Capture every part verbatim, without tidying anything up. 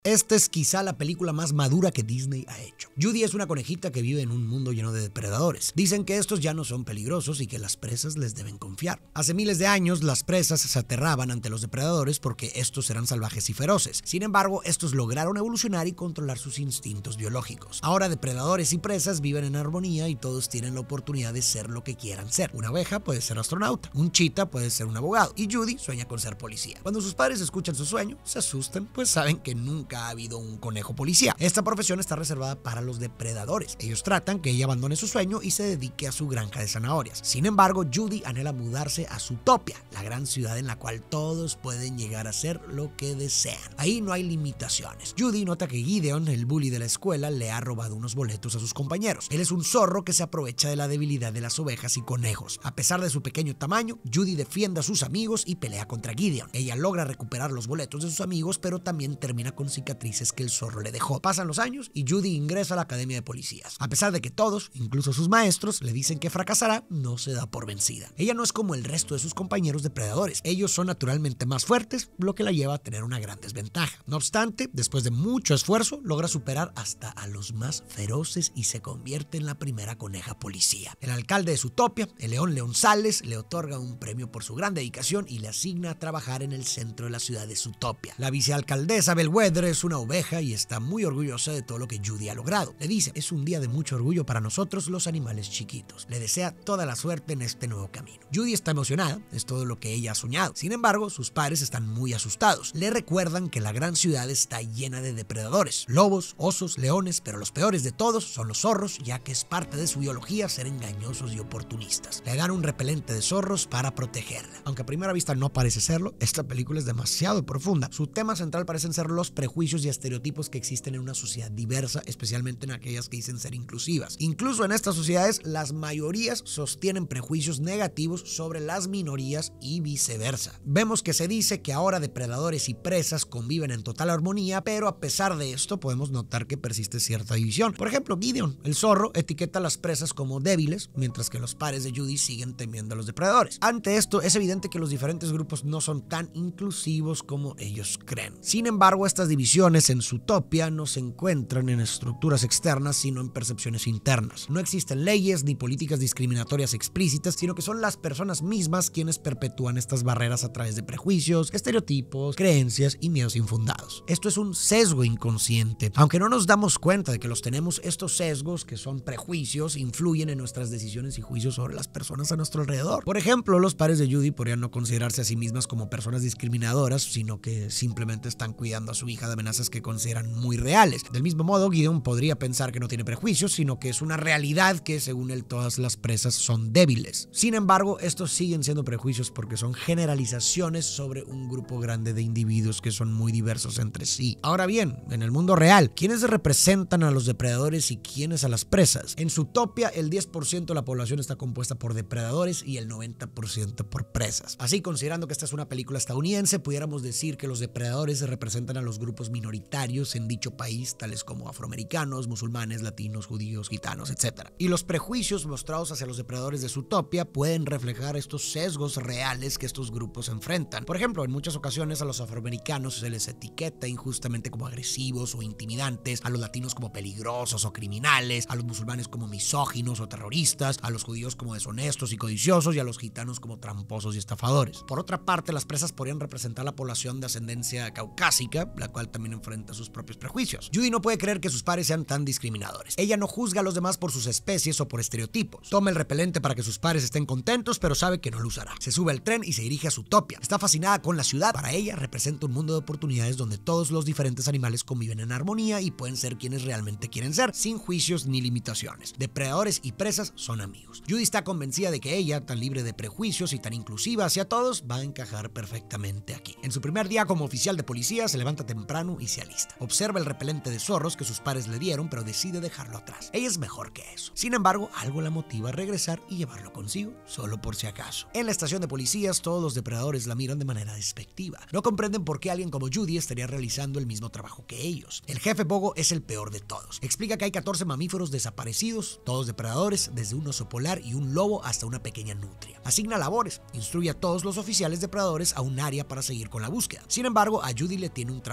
Esta es quizá la película más madura que Disney ha hecho. Judy es una conejita que vive en un mundo lleno de depredadores. Dicen que estos ya no son peligrosos y que las presas les deben confiar. Hace miles de años, las presas se aterraban ante los depredadores porque estos eran salvajes y feroces. Sin embargo, estos lograron evolucionar y controlar sus instintos biológicos. Ahora, depredadores y presas viven en armonía y todos tienen la oportunidad de ser lo que quieran ser. Una oveja puede ser astronauta, un chita puede ser un abogado y Judy sueña con ser policía. Cuando sus padres escuchan su sueño, se asustan, pues saben que nunca ha habido un conejo policía. Esta profesión está reservada para los depredadores. Ellos tratan que ella abandone su sueño y se dedique a su granja de zanahorias. Sin embargo, Judy anhela mudarse a Zootopia, la gran ciudad en la cual todos pueden llegar a ser lo que desean. Ahí no hay limitaciones. Judy nota que Gideon, el bully de la escuela, le ha robado unos boletos a sus compañeros. Él es un zorro que se aprovecha de la debilidad de las ovejas y conejos. A pesar de su pequeño tamaño, Judy defiende a sus amigos y pelea contra Gideon. Ella logra recuperar los boletos de sus amigos, pero también termina con cicatrices que el zorro le dejó. Pasan los años y Judy ingresa a la academia de policías. A pesar de que todos, incluso sus maestros, le dicen que fracasará, no se da por vencida. Ella no es como el resto de sus compañeros depredadores. Ellos son naturalmente más fuertes, lo que la lleva a tener una gran desventaja. No obstante, después de mucho esfuerzo, logra superar hasta a los más feroces y se convierte en la primera coneja policía. El alcalde de Zootopia, el león Leonzales, le otorga un premio por su gran dedicación y le asigna a trabajar en el centro de la ciudad de Zootopia. La vicealcaldesa Bellwether es una oveja y está muy orgullosa de todo lo que Judy ha logrado. Le dice, es un día de mucho orgullo para nosotros los animales chiquitos. Le desea toda la suerte en este nuevo camino. Judy está emocionada, es todo lo que ella ha soñado. Sin embargo, sus padres están muy asustados. Le recuerdan que la gran ciudad está llena de depredadores, lobos, osos, leones, pero los peores de todos son los zorros, ya que es parte de su biología ser engañosos y oportunistas. Le dan un repelente de zorros para protegerla. Aunque a primera vista no parece serlo, esta película es demasiado profunda. Su tema central parecen ser los prejuicios y estereotipos que existen en una sociedad diversa, especialmente en aquellas que dicen ser inclusivas. Incluso en estas sociedades, las mayorías sostienen prejuicios negativos sobre las minorías y viceversa. Vemos que se dice que ahora depredadores y presas conviven en total armonía, pero a pesar de esto podemos notar que persiste cierta división. Por ejemplo, Gideon, el zorro, etiqueta a las presas como débiles, mientras que los pares de Judy siguen temiendo a los depredadores. Ante esto, es evidente que los diferentes grupos no son tan inclusivos como ellos creen. Sin embargo, estas divisiones en Zootopia no se encuentran en estructuras externas, sino en percepciones internas. No existen leyes ni políticas discriminatorias explícitas, sino que son las personas mismas quienes perpetúan estas barreras a través de prejuicios, estereotipos, creencias y miedos infundados. Esto es un sesgo inconsciente. Aunque no nos damos cuenta de que los tenemos, estos sesgos, que son prejuicios, influyen en nuestras decisiones y juicios sobre las personas a nuestro alrededor. Por ejemplo, los padres de Judy podrían no considerarse a sí mismas como personas discriminadoras, sino que simplemente están cuidando a su hija de amenazas que consideran muy reales. Del mismo modo, Gideon podría pensar que no tiene prejuicios, sino que es una realidad que, según él, todas las presas son débiles. Sin embargo, estos siguen siendo prejuicios porque son generalizaciones sobre un grupo grande de individuos que son muy diversos entre sí. Ahora bien, en el mundo real, ¿quiénes representan a los depredadores y quiénes a las presas? En Zootopia, el diez por ciento de la población está compuesta por depredadores y el noventa por ciento por presas. Así, considerando que esta es una película estadounidense, pudiéramos decir que los depredadores representan a los grupos minoritarios en dicho país, tales como afroamericanos, musulmanes, latinos, judíos, gitanos, etcétera. Y los prejuicios mostrados hacia los depredadores de Zootopia pueden reflejar estos sesgos reales que estos grupos enfrentan. Por ejemplo, en muchas ocasiones a los afroamericanos se les etiqueta injustamente como agresivos o intimidantes, a los latinos como peligrosos o criminales, a los musulmanes como misóginos o terroristas, a los judíos como deshonestos y codiciosos y a los gitanos como tramposos y estafadores. Por otra parte, las presas podrían representar la población de ascendencia caucásica, la cual también enfrenta sus propios prejuicios. Judy no puede creer que sus padres sean tan discriminadores. Ella no juzga a los demás por sus especies o por estereotipos. Toma el repelente para que sus padres estén contentos, pero sabe que no lo usará. Se sube al tren y se dirige a Zootopia. Está fascinada con la ciudad. Para ella representa un mundo de oportunidades donde todos los diferentes animales conviven en armonía y pueden ser quienes realmente quieren ser, sin juicios ni limitaciones. Depredadores y presas son amigos. Judy está convencida de que ella, tan libre de prejuicios y tan inclusiva hacia todos, va a encajar perfectamente aquí. En su primer día como oficial de policía, se levanta temprano y se alista. Observa el repelente de zorros que sus padres le dieron, pero decide dejarlo atrás. Ella es mejor que eso. Sin embargo, algo la motiva a regresar y llevarlo consigo, solo por si acaso. En la estación de policías, todos los depredadores la miran de manera despectiva. No comprenden por qué alguien como Judy estaría realizando el mismo trabajo que ellos. El jefe Bogo es el peor de todos. Explica que hay catorce mamíferos desaparecidos, todos depredadores, desde un oso polar y un lobo hasta una pequeña nutria. Asigna labores, instruye a todos los oficiales depredadores a un área para seguir con la búsqueda. Sin embargo, a Judy le tiene un trabajo especial.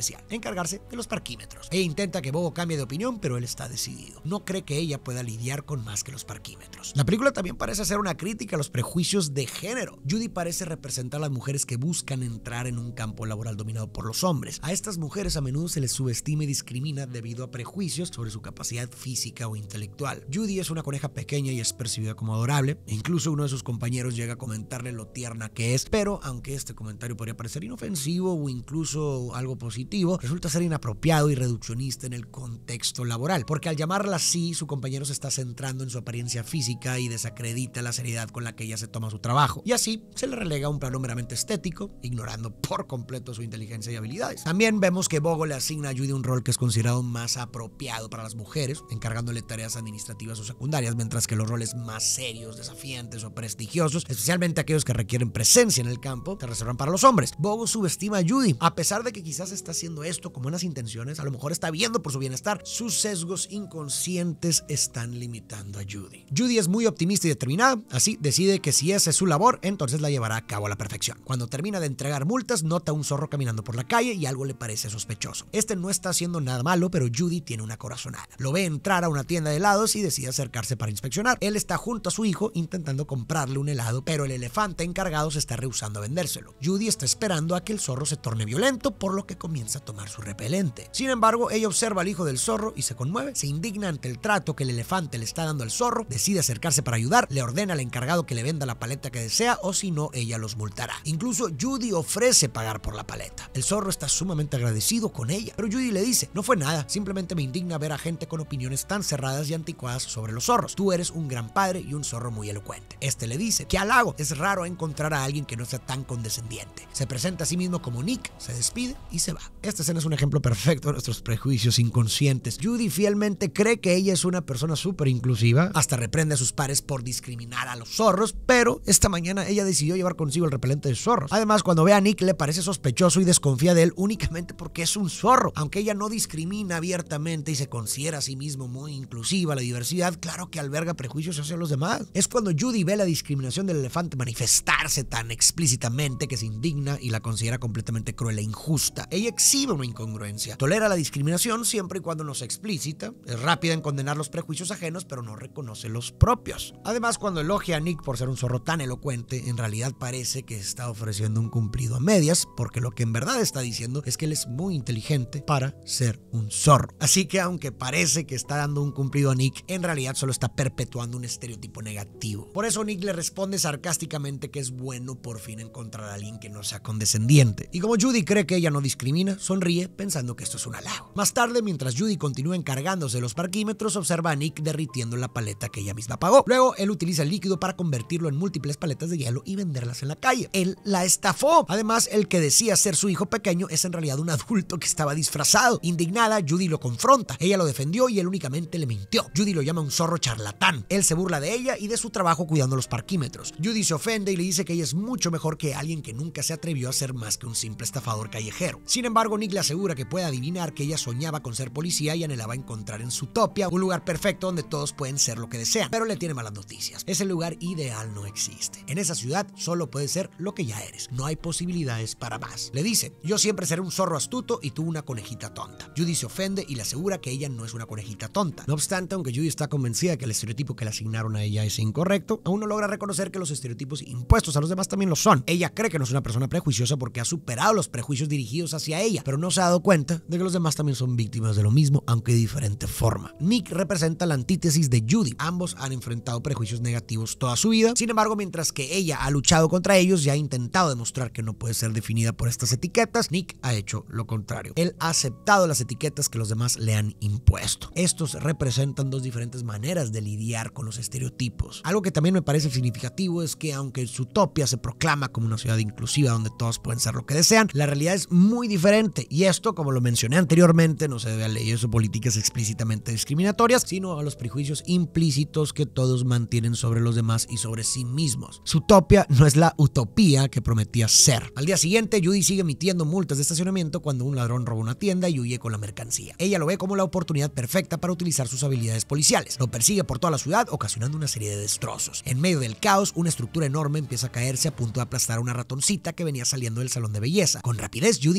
especial, encargarse de los parquímetros. Ella intenta que Bogo cambie de opinión, pero él está decidido. No cree que ella pueda lidiar con más que los parquímetros. La película también parece hacer una crítica a los prejuicios de género. Judy parece representar a las mujeres que buscan entrar en un campo laboral dominado por los hombres. A estas mujeres a menudo se les subestima y discrimina debido a prejuicios sobre su capacidad física o intelectual. Judy es una coneja pequeña y es percibida como adorable. E incluso uno de sus compañeros llega a comentarle lo tierna que es, pero aunque este comentario podría parecer inofensivo o incluso algo positivo, resulta ser inapropiado y reduccionista en el contexto laboral, porque al llamarla así, su compañero se está centrando en su apariencia física y desacredita la seriedad con la que ella se toma su trabajo, y así se le relega a un plano meramente estético, ignorando por completo su inteligencia y habilidades. También vemos que Bogo le asigna a Judy un rol que es considerado más apropiado para las mujeres, encargándole tareas administrativas o secundarias, mientras que los roles más serios, desafiantes o prestigiosos, especialmente aquellos que requieren presencia en el campo, se reservan para los hombres. Bogo subestima a Judy, a pesar de que quizás está haciendo esto con buenas intenciones, a lo mejor está viendo por su bienestar, sus sesgos inconscientes están limitando a Judy. Judy es muy optimista y determinada, así decide que si esa es su labor, entonces la llevará a cabo a la perfección. Cuando termina de entregar multas, nota a un zorro caminando por la calle y algo le parece sospechoso. Este no está haciendo nada malo, pero Judy tiene una corazonada. Lo ve entrar a una tienda de helados y decide acercarse para inspeccionar. Él está junto a su hijo intentando comprarle un helado, pero el elefante encargado se está rehusando a vendérselo. Judy está esperando a que el zorro se torne violento, por lo que comienza a tomar su repelente. Sin embargo, ella observa al hijo del zorro y se conmueve, se indigna ante el trato que el elefante le está dando al zorro, decide acercarse para ayudar, le ordena al encargado que le venda la paleta que desea o si no, ella los multará. Incluso Judy ofrece pagar por la paleta. El zorro está sumamente agradecido con ella, pero Judy le dice, no fue nada, simplemente me indigna ver a gente con opiniones tan cerradas y anticuadas sobre los zorros. Tú eres un gran padre y un zorro muy elocuente. Este le dice, qué halago, es raro encontrar a alguien que no sea tan condescendiente. Se presenta a sí mismo como Nick, se despide y se va. Esta escena es un ejemplo perfecto de nuestros prejuicios inconscientes. Judy fielmente cree que ella es una persona súper inclusiva, hasta reprende a sus pares por discriminar a los zorros, pero esta mañana ella decidió llevar consigo el repelente de zorros. Además, cuando ve a Nick le parece sospechoso y desconfía de él únicamente porque es un zorro. Aunque ella no discrimina abiertamente y se considera a sí mismo muy inclusiva, la diversidad, claro que alberga prejuicios hacia los demás. Es cuando Judy ve la discriminación del elefante manifestarse tan explícitamente que se indigna y la considera completamente cruel e injusta. Ella exhibe una incongruencia. Tolera la discriminación siempre y cuando no sea explícita. Es rápida en condenar los prejuicios ajenos, pero no reconoce los propios. Además, cuando elogia a Nick por ser un zorro tan elocuente, en realidad parece que está ofreciendo un cumplido a medias, porque lo que en verdad está diciendo es que él es muy inteligente para ser un zorro. Así que aunque parece que está dando un cumplido a Nick, en realidad solo está perpetuando un estereotipo negativo. Por eso Nick le responde sarcásticamente que es bueno por fin encontrar a alguien que no sea condescendiente. Y como Judy cree que ella no discrimina, sonríe pensando que esto es un halago. Más tarde, mientras Judy continúa encargándose de los parquímetros, observa a Nick derritiendo la paleta que ella misma pagó. Luego, él utiliza el líquido para convertirlo en múltiples paletas de hielo y venderlas en la calle. Él la estafó. Además, el que decía ser su hijo pequeño es en realidad un adulto que estaba disfrazado. Indignada, Judy lo confronta. Ella lo defendió y él únicamente le mintió. Judy lo llama un zorro charlatán. Él se burla de ella y de su trabajo cuidando los parquímetros. Judy se ofende y le dice que ella es mucho mejor que alguien que nunca se atrevió a ser más que un simple estafador callejero. Sin embargo, Nick le asegura que puede adivinar que ella soñaba con ser policía y anhelaba encontrar en Zootopia un lugar perfecto donde todos pueden ser lo que desean. Pero le tiene malas noticias. Ese lugar ideal no existe. En esa ciudad solo puedes ser lo que ya eres. No hay posibilidades para más. Le dice, yo siempre seré un zorro astuto y tú una conejita tonta. Judy se ofende y le asegura que ella no es una conejita tonta. No obstante, aunque Judy está convencida que el estereotipo que le asignaron a ella es incorrecto, aún no logra reconocer que los estereotipos impuestos a los demás también lo son. Ella cree que no es una persona prejuiciosa porque ha superado los prejuicios dirigidos hacia ella, pero no se ha dado cuenta de que los demás también son víctimas de lo mismo, aunque de diferente forma. Nick representa la antítesis de Judy. Ambos han enfrentado prejuicios negativos toda su vida. Sin embargo, mientras que ella ha luchado contra ellos y ha intentado demostrar que no puede ser definida por estas etiquetas, Nick ha hecho lo contrario. Él ha aceptado las etiquetas que los demás le han impuesto. Estos representan dos diferentes maneras de lidiar con los estereotipos. Algo que también me parece significativo es que aunque Zootopia se proclama como una ciudad inclusiva donde todos pueden ser lo que desean, la realidad es muy diferente y esto, como lo mencioné anteriormente, no se debe a leyes o políticas explícitamente discriminatorias, sino a los prejuicios implícitos que todos mantienen sobre los demás y sobre sí mismos. Zootopia no es la utopía que prometía ser. Al día siguiente, Judy sigue emitiendo multas de estacionamiento cuando un ladrón roba una tienda y huye con la mercancía. Ella lo ve como la oportunidad perfecta para utilizar sus habilidades policiales. Lo persigue por toda la ciudad, ocasionando una serie de destrozos. En medio del caos, una estructura enorme empieza a caerse a punto de aplastar a una ratoncita que venía saliendo del salón de belleza. Con rapidez, Judy interviene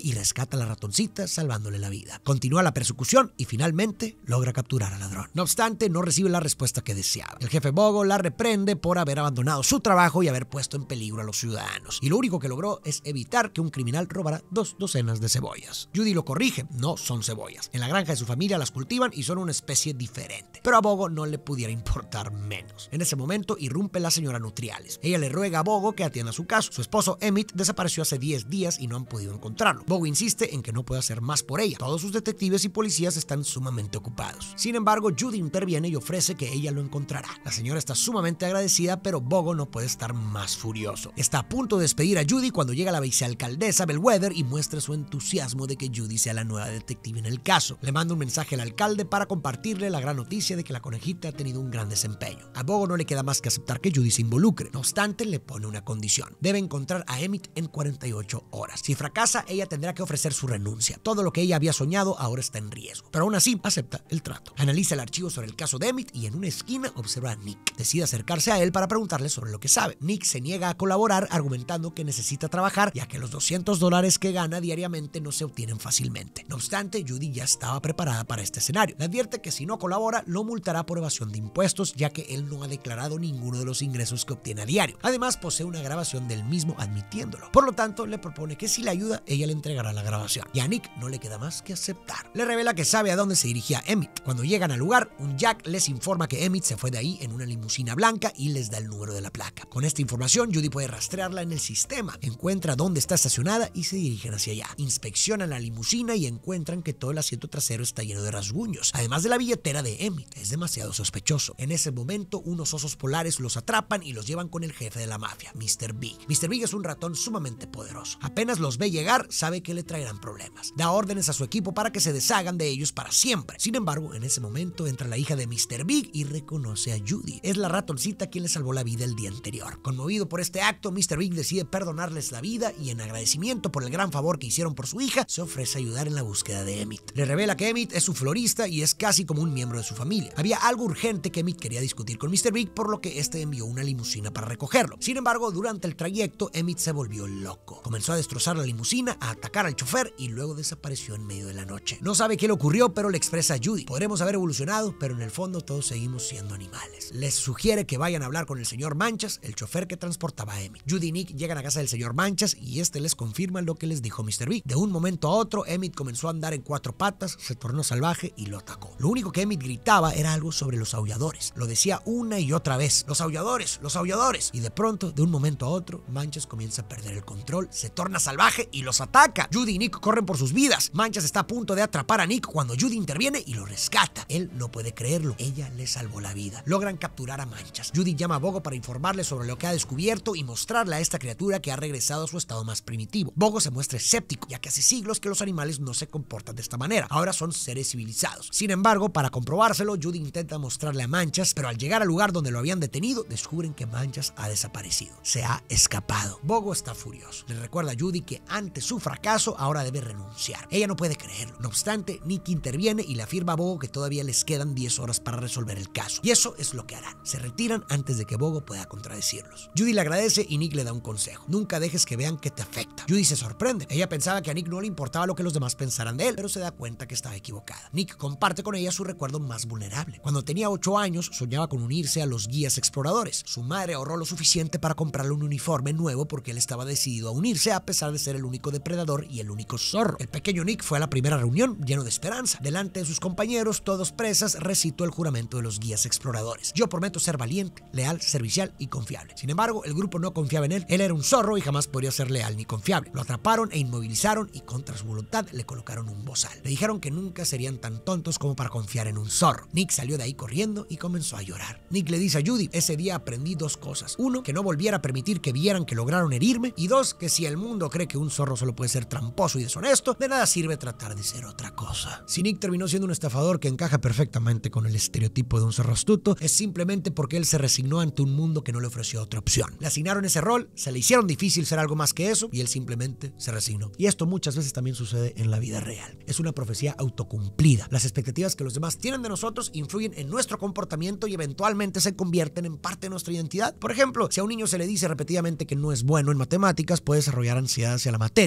y rescata a la ratoncita salvándole la vida. Continúa la persecución y finalmente logra capturar al ladrón. No obstante, no recibe la respuesta que deseaba. El jefe Bogo la reprende por haber abandonado su trabajo y haber puesto en peligro a los ciudadanos. Y lo único que logró es evitar que un criminal robara dos docenas de cebollas. Judy lo corrige, no son cebollas. En la granja de su familia las cultivan y son una especie diferente. Pero a Bogo no le pudiera importar menos. En ese momento irrumpe la señora Nutriales. Ella le ruega a Bogo que atienda su caso. Su esposo Emmett desapareció hace diez días y no han podido encontrarlo. Bogo insiste en que no puede hacer más por ella. Todos sus detectives y policías están sumamente ocupados. Sin embargo, Judy interviene y ofrece que ella lo encontrará. La señora está sumamente agradecida, pero Bogo no puede estar más furioso. Está a punto de despedir a Judy cuando llega la vicealcaldesa Bellwether y muestra su entusiasmo de que Judy sea la nueva detective en el caso. Le manda un mensaje al alcalde para compartirle la gran noticia de que la conejita ha tenido un gran desempeño. A Bogo no le queda más que aceptar que Judy se involucre. No obstante, le pone una condición. Debe encontrar a Emmett en cuarenta y ocho horas. Si fracasa, ella tendrá que ofrecer su renuncia. Todo lo que ella había soñado ahora está en riesgo. Pero aún así, acepta el trato. Analiza el archivo sobre el caso de Emmett y en una esquina observa a Nick. Decide acercarse a él para preguntarle sobre lo que sabe. Nick se niega a colaborar argumentando que necesita trabajar ya que los doscientos dólares que gana diariamente no se obtienen fácilmente. No obstante, Judy ya estaba preparada para este escenario. Le advierte que si no colabora, lo multará por evasión de impuestos ya que él no ha declarado ninguno de los ingresos que obtiene a diario. Además, posee una grabación del mismo admitiéndolo. Por lo tanto, le propone que si le ayuda, ella le entregará la grabación. Y a Nick no le queda más que aceptar. Le revela que sabe a dónde se dirigía Emmett. Cuando llegan al lugar, un Jack les informa que Emmett se fue de ahí en una limusina blanca y les da el número de la placa. Con esta información, Judy puede rastrearla en el sistema. Encuentra dónde está estacionada y se dirigen hacia allá. Inspeccionan la limusina y encuentran que todo el asiento trasero está lleno de rasguños, además de la billetera de Emmett. Es demasiado sospechoso. En ese momento, unos osos polares los atrapan y los llevan con el jefe de la mafia, mister Big. mister Big es un ratón sumamente poderoso. Apenas los ve llegar, sabe que le traerán problemas. Da órdenes a su equipo para que se deshagan de ellos para siempre. Sin embargo, en ese momento entra la hija de mister Big y reconoce a Judy. Es la ratoncita quien le salvó la vida el día anterior. Conmovido por este acto, mister Big decide perdonarles la vida y en agradecimiento por el gran favor que hicieron por su hija, se ofrece a ayudar en la búsqueda de Emmett. Le revela que Emmett es su florista y es casi como un miembro de su familia. Había algo urgente que Emmett quería discutir con mister Big, por lo que este envió una limusina para recogerlo. Sin embargo, durante el trayecto, Emmett se volvió loco. Comenzó a destrozar la limusina, a atacar al chofer y luego desapareció en medio de la noche. No sabe qué le ocurrió, pero le expresa a Judy. Podremos haber evolucionado, pero en el fondo todos seguimos siendo animales. Les sugiere que vayan a hablar con el señor Manchas, el chofer que transportaba a Emmett. Judy y Nick llegan a casa del señor Manchas y este les confirma lo que les dijo mister Big. De un momento a otro, Emmett comenzó a andar en cuatro patas, se tornó salvaje y lo atacó. Lo único que Emmett gritaba era algo sobre los aulladores. Lo decía una y otra vez. Los aulladores, los aulladores. Y de pronto, de un momento a otro, Manchas comienza a perder el control, se torna salvaje y los ataca. Judy y Nick corren por sus vidas. Manchas está a punto de atrapar a Nick cuando Judy interviene y lo rescata. Él no puede creerlo. Ella le salvó la vida. Logran capturar a Manchas. Judy llama a Bogo para informarle sobre lo que ha descubierto y mostrarle a esta criatura que ha regresado a su estado más primitivo. Bogo se muestra escéptico, ya que hace siglos que los animales no se comportan de esta manera. Ahora son seres civilizados. Sin embargo, para comprobárselo, Judy intenta mostrarle a Manchas, pero al llegar al lugar donde lo habían detenido, descubren que Manchas ha desaparecido. Se ha escapado. Bogo está furioso. Le recuerda a Judy que ante su fracaso ahora debe renunciar. Ella no puede creerlo. No obstante, Nick interviene y le afirma a Bogo que todavía les quedan diez horas para resolver el caso. Y eso es lo que harán. Se retiran antes de que Bogo pueda contradecirlos. Judy le agradece y Nick le da un consejo. Nunca dejes que vean que te afecta. Judy se sorprende. Ella pensaba que a Nick no le importaba lo que los demás pensaran de él, pero se da cuenta que estaba equivocada. Nick comparte con ella su recuerdo más vulnerable. Cuando tenía ocho años, soñaba con unirse a los guías exploradores. Su madre ahorró lo suficiente para comprarle un uniforme nuevo porque él estaba decidido a unirse a pesar de ser el único depredador y el único zorro. El pequeño Nick fue a la primera reunión lleno de esperanza. Delante de sus compañeros, todos presas, recitó el juramento de los guías exploradores. Yo prometo ser valiente, leal, servicial y confiable. Sin embargo, el grupo no confiaba en él. Él era un zorro y jamás podría ser leal ni confiable. Lo atraparon e inmovilizaron y contra su voluntad le colocaron un bozal. Le dijeron que nunca serían tan tontos como para confiar en un zorro. Nick salió de ahí corriendo y comenzó a llorar. Nick le dice a Judy, ese día aprendí dos cosas. Uno, que no volviera a permitir que vieran que lograron herirme. Y dos, que si el mundo cree que un zorro solo puede ser tramposo y deshonesto, de nada sirve tratar de ser otra cosa. Si Nick terminó siendo un estafador que encaja perfectamente con el estereotipo de un zorro astuto, es simplemente porque él se resignó ante un mundo que no le ofreció otra opción. Le asignaron ese rol, se le hicieron difícil ser algo más que eso y él simplemente se resignó. Y esto muchas veces también sucede en la vida real. Es una profecía autocumplida. Las expectativas que los demás tienen de nosotros influyen en nuestro comportamiento y eventualmente se convierten en parte de nuestra identidad. Por ejemplo, si a un niño se le dice repetidamente que no es bueno en matemáticas, puede desarrollar ansiedad hacia la materia y como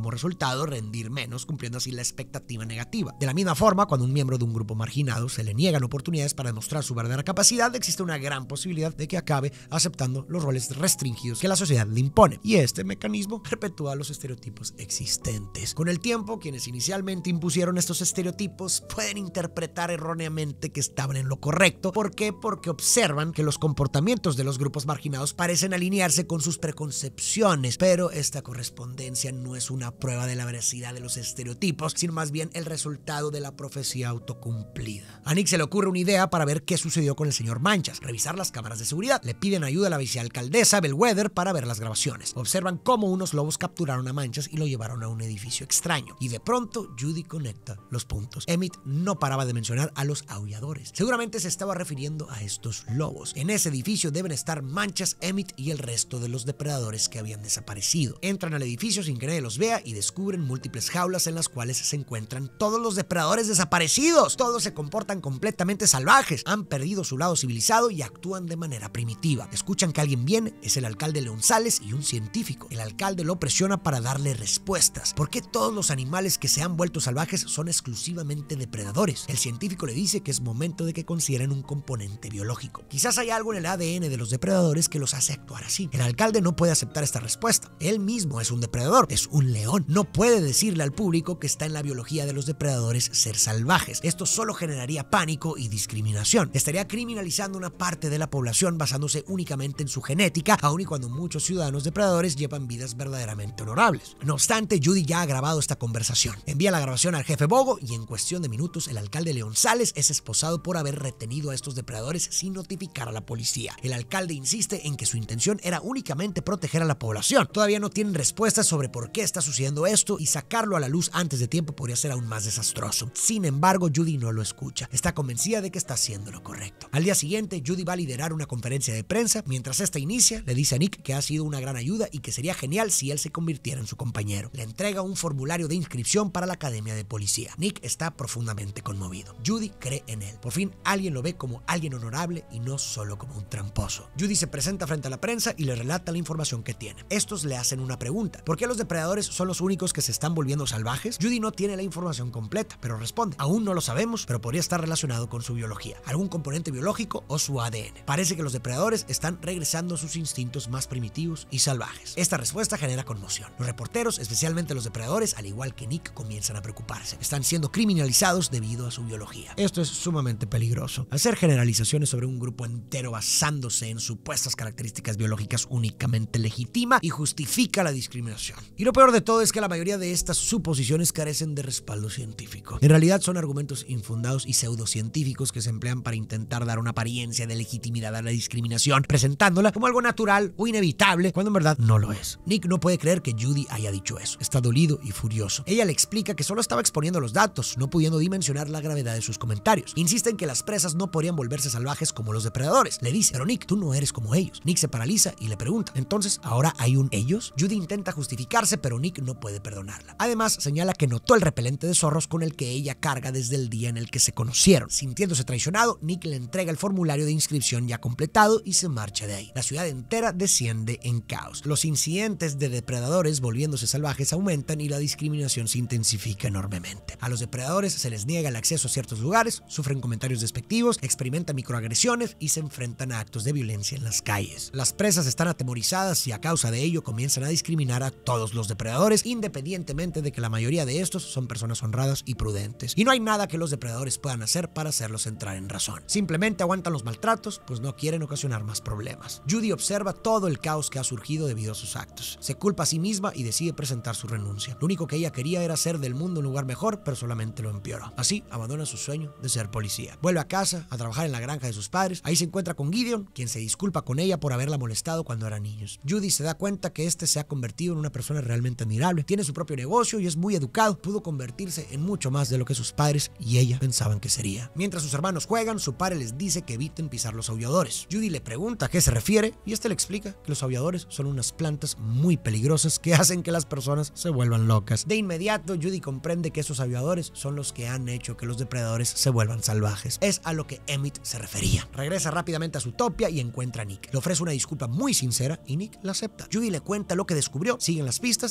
como resultado rendir menos, cumpliendo así la expectativa negativa. De la misma forma, cuando un miembro de un grupo marginado se le niegan oportunidades para demostrar su verdadera capacidad, existe una gran posibilidad de que acabe aceptando los roles restringidos que la sociedad le impone. Y este mecanismo perpetúa los estereotipos existentes. Con el tiempo, quienes inicialmente impusieron estos estereotipos pueden interpretar erróneamente que estaban en lo correcto. ¿Por qué? Porque observan que los comportamientos de los grupos marginados parecen alinearse con sus preconcepciones, pero esta correspondencia no es una prueba de la veracidad de los estereotipos, sino más bien el resultado de la profecía autocumplida. A Nick se le ocurre una idea para ver qué sucedió con el señor Manchas: revisar las cámaras de seguridad. Le piden ayuda a la vicealcaldesa Bellwether para ver las grabaciones. Observan cómo unos lobos capturaron a Manchas y lo llevaron a un edificio extraño. Y de pronto Judy conecta los puntos. Emmett no paraba de mencionar a los aulladores. Seguramente se estaba refiriendo a estos lobos. En ese edificio deben estar Manchas, Emmett y el resto de los depredadores que habían desaparecido. Entran al edificio sin que nadie los vea y descubren múltiples jaulas en las cuales se encuentran todos los depredadores desaparecidos. Todos se comportan completamente salvajes, han perdido su lado civilizado y actúan de manera primitiva. Escuchan que alguien viene, es el alcalde Leonsales y un científico. El alcalde lo presiona para darle respuestas. ¿Por qué todos los animales que se han vuelto salvajes son exclusivamente depredadores? El científico le dice que es momento de que consideren un componente biológico. Quizás hay algo en el A D N de los depredadores que los hace actuar así. El alcalde no puede aceptar esta respuesta. Él mismo es un depredador, es un león. No puede decirle al público que está en la biología de los depredadores ser salvajes. Esto solo generaría pánico y discriminación. Estaría criminalizando una parte de la población basándose únicamente en su genética, aun y cuando muchos ciudadanos depredadores llevan vidas verdaderamente honorables. No obstante, Judy ya ha grabado esta conversación. Envía la grabación al jefe Bogo y en cuestión de minutos el alcalde Leonsales es esposado por haber retenido a estos depredadores sin notificar a la policía. El alcalde insiste en que su intención era únicamente proteger a la población. Todavía no tienen respuestas sobre por qué está sucediendo esto y sacarlo a la luz antes de tiempo podría ser aún más desastroso. Sin embargo, Judy no lo escucha. Está convencida de que está haciendo lo correcto. Al día siguiente, Judy va a liderar una conferencia de prensa. Mientras esta inicia, le dice a Nick que ha sido una gran ayuda y que sería genial si él se convirtiera en su compañero. Le entrega un formulario de inscripción para la academia de policía. Nick está profundamente conmovido. Judy cree en él. Por fin, alguien lo ve como alguien honorable y no solo como un tramposo. Judy se presenta frente a la prensa y le relata la información que tiene. Estos le hacen una pregunta: ¿por qué los depredadores son los únicos que se están volviendo salvajes? Judy no tiene la información completa, pero responde: aún no lo sabemos, pero podría estar relacionado con su biología, algún componente biológico o su A D N. Parece que los depredadores están regresando a sus instintos más primitivos y salvajes. Esta respuesta genera conmoción. Los reporteros, especialmente los depredadores, al igual que Nick, comienzan a preocuparse. Están siendo criminalizados debido a su biología. Esto es sumamente peligroso. Hacer generalizaciones sobre un grupo entero basándose en supuestas características biológicas únicamente legitima y justifica la discriminación. Y lo peor de todo es que la mayoría de estas suposiciones carecen de respaldo científico. En realidad son argumentos infundados y pseudocientíficos que se emplean para intentar dar una apariencia de legitimidad a la discriminación, presentándola como algo natural o inevitable, cuando en verdad no lo es. Nick no puede creer que Judy haya dicho eso. Está dolido y furioso. Ella le explica que solo estaba exponiendo los datos, no pudiendo dimensionar la gravedad de sus comentarios. Insiste en que las presas no podrían volverse salvajes como los depredadores. Le dice: pero Nick, tú no eres como ellos. Nick se paraliza y le pregunta: ¿entonces ahora hay un ellos? Judy intenta justificarse, pero Nick no puede perdonarla. Además, señala que notó el repelente de zorros con el que ella carga desde el día en el que se conocieron. Sintiéndose traicionado, Nick le entrega el formulario de inscripción ya completado y se marcha de ahí. La ciudad entera desciende en caos. Los incidentes de depredadores volviéndose salvajes aumentan y la discriminación se intensifica enormemente. A los depredadores se les niega el acceso a ciertos lugares, sufren comentarios despectivos, experimentan microagresiones y se enfrentan a actos de violencia en las calles. Las presas están atemorizadas y a causa de ello comienzan a discriminar a todos los depredadores, independientemente de que la mayoría de estos son personas honradas y prudentes. Y no hay nada que los depredadores puedan hacer para hacerlos entrar en razón. Simplemente aguantan los maltratos, pues no quieren ocasionar más problemas. Judy observa todo el caos que ha surgido debido a sus actos. Se culpa a sí misma y decide presentar su renuncia. Lo único que ella quería era hacer del mundo un lugar mejor, pero solamente lo empeoró. Así, abandona su sueño de ser policía. Vuelve a casa a trabajar en la granja de sus padres. Ahí se encuentra con Gideon, quien se disculpa con ella por haberla molestado cuando eran niños. Judy se da cuenta que este se ha convertido en una persona realmente admirable. Tiene su propio negocio y es muy educado. Pudo convertirse en mucho más de lo que sus padres y ella pensaban que sería. Mientras sus hermanos juegan, su padre les dice que eviten pisar los aulladores. Judy le pregunta a qué se refiere y este le explica que los aulladores son unas plantas muy peligrosas que hacen que las personas se vuelvan locas. De inmediato, Judy comprende que esos aulladores son los que han hecho que los depredadores se vuelvan salvajes. Es a lo que Emmett se refería. Regresa rápidamente a su topia y encuentra a Nick. Le ofrece una disculpa muy sincera y Nick la acepta. Judy le cuenta lo que descubrió, siguen las pistas y descubre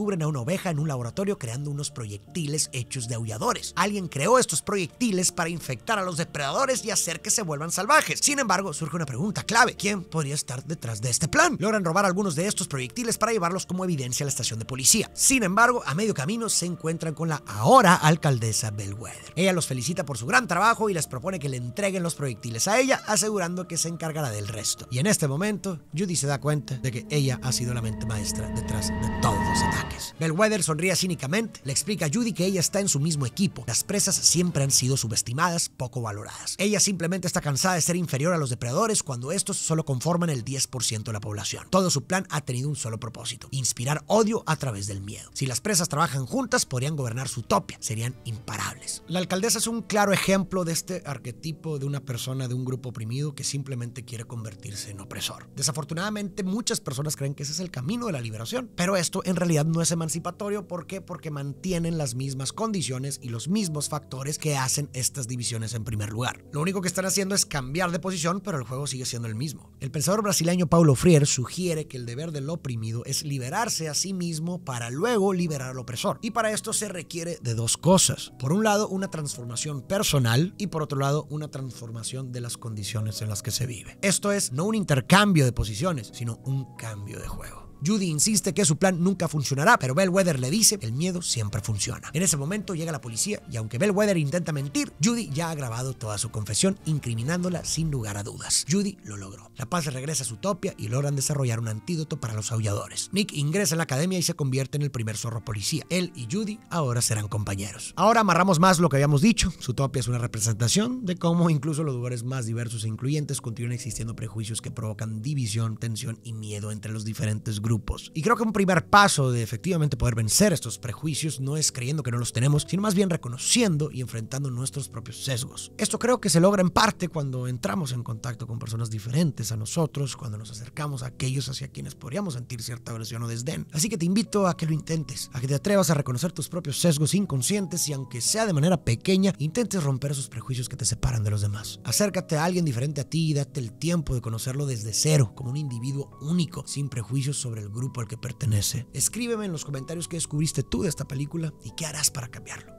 descubren a una oveja en un laboratorio creando unos proyectiles hechos de aulladores. Alguien creó estos proyectiles para infectar a los depredadores y hacer que se vuelvan salvajes. Sin embargo, surge una pregunta clave: ¿quién podría estar detrás de este plan? Logran robar algunos de estos proyectiles para llevarlos como evidencia a la estación de policía. Sin embargo, a medio camino se encuentran con la ahora alcaldesa Bellwether. Ella los felicita por su gran trabajo y les propone que le entreguen los proyectiles a ella, asegurando que se encargará del resto. Y en este momento, Judy se da cuenta de que ella ha sido la mente maestra detrás de todos los ataques. Bellwether sonríe cínicamente, le explica a Judy que ella está en su mismo equipo. Las presas siempre han sido subestimadas, poco valoradas. Ella simplemente está cansada de ser inferior a los depredadores cuando estos solo conforman el diez por ciento de la población. Todo su plan ha tenido un solo propósito: inspirar odio a través del miedo. Si las presas trabajan juntas, podrían gobernar su utopia, serían imparables. La alcaldesa es un claro ejemplo de este arquetipo de una persona de un grupo oprimido que simplemente quiere convertirse en opresor. Desafortunadamente, muchas personas creen que ese es el camino de la liberación, pero esto en realidad no es emancipatorio. ¿Por qué? Porque mantienen las mismas condiciones y los mismos factores que hacen estas divisiones en primer lugar. Lo único que están haciendo es cambiar de posición, pero el juego sigue siendo el mismo. El pensador brasileño Paulo Freire sugiere que el deber del oprimido es liberarse a sí mismo para luego liberar al opresor. Y para esto se requiere de dos cosas. Por un lado, una transformación personal y por otro lado, una transformación de las condiciones en las que se vive. Esto es no un intercambio de posiciones, sino un cambio de juego. Judy insiste que su plan nunca funcionará, pero Bellwether le dice: el miedo siempre funciona. En ese momento llega la policía y aunque Bellwether intenta mentir, Judy ya ha grabado toda su confesión, incriminándola sin lugar a dudas. Judy lo logró. La paz regresa a su utopia y logran desarrollar un antídoto para los aulladores. Nick ingresa en la academia y se convierte en el primer zorro policía. Él y Judy ahora serán compañeros. Ahora amarramos más lo que habíamos dicho. Su utopia es una representación de cómo incluso los lugares más diversos e incluyentes continúan existiendo prejuicios que provocan división, tensión y miedo entre los diferentes grupos. grupos. Y creo que un primer paso de efectivamente poder vencer estos prejuicios no es creyendo que no los tenemos, sino más bien reconociendo y enfrentando nuestros propios sesgos. Esto creo que se logra en parte cuando entramos en contacto con personas diferentes a nosotros, cuando nos acercamos a aquellos hacia quienes podríamos sentir cierta aversión o desdén. Así que te invito a que lo intentes, a que te atrevas a reconocer tus propios sesgos inconscientes y aunque sea de manera pequeña, intentes romper esos prejuicios que te separan de los demás. Acércate a alguien diferente a ti y date el tiempo de conocerlo desde cero, como un individuo único, sin prejuicios sobre el grupo al que pertenece. Escríbeme en los comentarios qué descubriste tú de esta película y qué harás para cambiarlo.